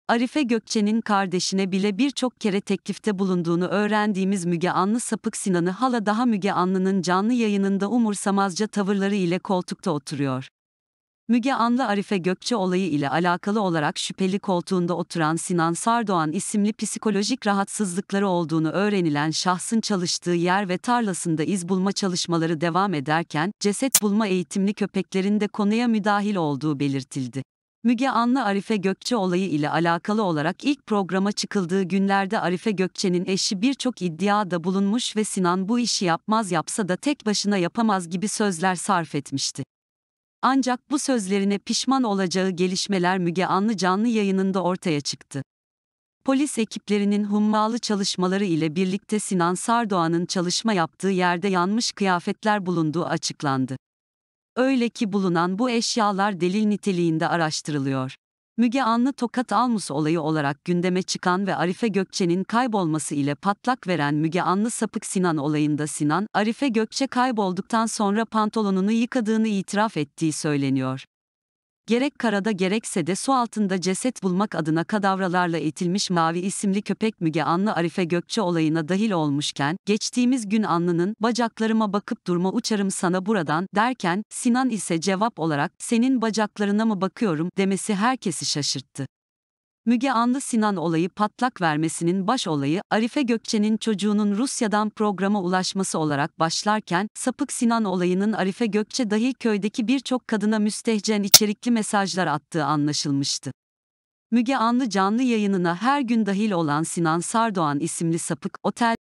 Arife Gökçe'nin kardeşine bile birçok kere teklifte bulunduğunu öğrendiğimiz Müge Anlı sapık Sinan'ı hala daha Müge Anlı'nın canlı yayınında umursamazca tavırları ile koltukta oturuyor. Müge Anlı Arife Gökçe olayı ile alakalı olarak şüpheli koltuğunda oturan Sinan Sardoğan isimli psikolojik rahatsızlıkları olduğunu öğrenilen şahsın çalıştığı yer ve tarlasında iz bulma çalışmaları devam ederken, ceset bulma eğitimli köpeklerin de konuya müdahil olduğu belirtildi. Müge Anlı Arife Gökçe olayı ile alakalı olarak ilk programa çıkıldığı günlerde Arife Gökçe'nin eşi birçok iddiada bulunmuş ve Sinan bu işi yapmaz yapsa da tek başına yapamaz gibi sözler sarf etmişti. Ancak bu sözlerine pişman olacağı gelişmeler Müge Anlı canlı yayınında ortaya çıktı. Polis ekiplerinin hummalı çalışmaları ile birlikte Sinan Sardoğan'ın çalışma yaptığı yerde yanmış kıyafetler bulunduğu açıklandı. Öyle ki bulunan bu eşyalar delil niteliğinde araştırılıyor. Müge Anlı Tokat Almus olayı olarak gündeme çıkan ve Arife Gökçe'nin kaybolması ile patlak veren Müge Anlı sapık Sinan olayında Sinan, Arife Gökçe kaybolduktan sonra pantolonunu yıkadığını itiraf ettiği söyleniyor. Gerek karada gerekse de su altında ceset bulmak adına kadavralarla eğitilmiş Mavi isimli köpek Müge Anlı Arife Gökçe olayına dahil olmuşken, geçtiğimiz gün Anlı'nın "bacaklarıma bakıp durma uçarım sana buradan" derken, Sinan ise cevap olarak "senin bacaklarına mı bakıyorum" demesi herkesi şaşırttı. Müge Anlı Sinan olayı patlak vermesinin baş olayı, Arife Gökçe'nin çocuğunun Rusya'dan programa ulaşması olarak başlarken, sapık Sinan olayının Arife Gökçe dahi köydeki birçok kadına müstehcen içerikli mesajlar attığı anlaşılmıştı. Müge Anlı canlı yayınına her gün dahil olan Sinan Sardoğan isimli sapık, otel